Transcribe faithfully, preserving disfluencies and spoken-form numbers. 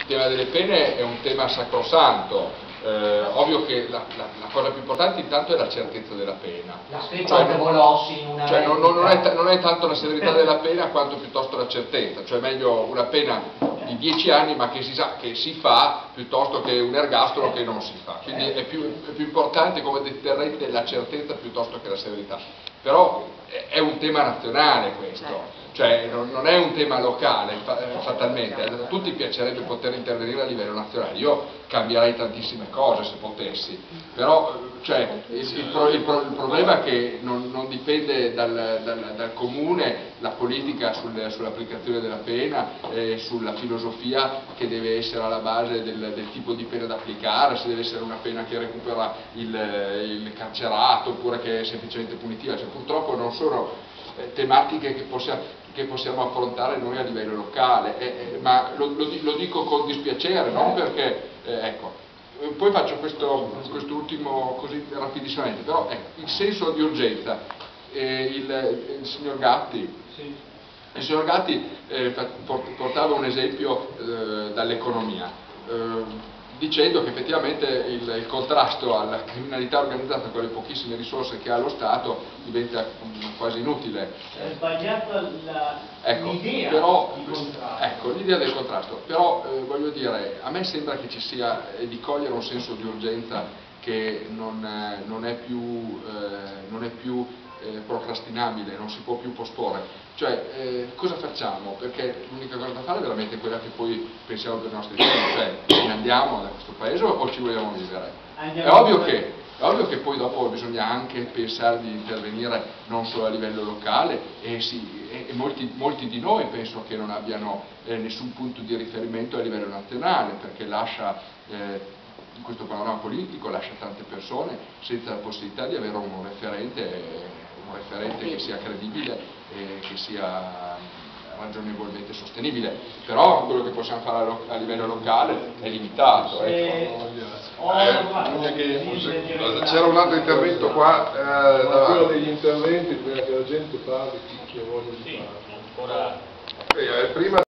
tema delle pene è un tema sacrosanto. Eh, ovvio che la, la, la cosa più importante intanto è la certezza della pena. La cioè, Volossi in una cioè non, non, è, non è tanto la severità della pena quanto piuttosto la certezza, cioè meglio una pena di dieci anni ma che si sa che si fa piuttosto che un ergastolo che non si fa. Quindi è più, è più importante come deterrente la certezza piuttosto che la severità. Però è un tema nazionale questo. Cioè non, non è un tema locale, fatalmente, a tutti piacerebbe poter intervenire a livello nazionale, io cambierei tantissime cose se potessi, però cioè, il, il, pro, il, pro, il problema è che non, non dipende dal, dal, dal comune la politica sul, sull'applicazione della pena, eh, sulla filosofia che deve essere alla base del, del tipo di pena da applicare, se deve essere una pena che recupera il, il carcerato oppure che è semplicemente punitiva, cioè, purtroppo non sono tematiche che possiamo, che possiamo affrontare noi a livello locale, eh, eh, ma lo, lo, lo dico con dispiacere, non perché, eh, ecco, poi faccio questo quest'ultimo così rapidissimamente, però ecco, il senso di urgenza, eh, il, il signor Gatti, sì. il signor Gatti eh, portava un esempio eh, dall'economia, eh, dicendo che effettivamente il, il contrasto alla criminalità organizzata con le pochissime risorse che ha lo Stato diventa quasi inutile. È sbagliata ecco, l'idea però, di contrasto. Ecco, l'idea del contrasto, però eh, voglio dire, a me sembra che ci sia, eh, di cogliere un senso di urgenza che non, eh, non è più, eh, non è più eh, procrastinabile, non si può più posporre. Cioè, eh, cosa facciamo? Perché l'unica cosa da fare è veramente quella che poi pensiamo per i nostri figli, cioè ne andiamo da questo paese o ci vogliamo vivere? È ovvio, che, è ovvio che poi dopo bisogna anche pensare di intervenire non solo a livello locale e, sì, e, e molti, molti di noi penso che non abbiano eh, nessun punto di riferimento a livello nazionale, perché lascia eh, in questo panorama politico lascia tante persone senza la possibilità di avere un referente un referente che sia credibile e che sia ragionevolmente sostenibile, però quello che possiamo fare a livello locale è limitato. Ecco. Eh, c'era un altro intervento qua, eh, da quello degli interventi, prima che la gente parli, chi che voglia di sì, fare. Eh, prima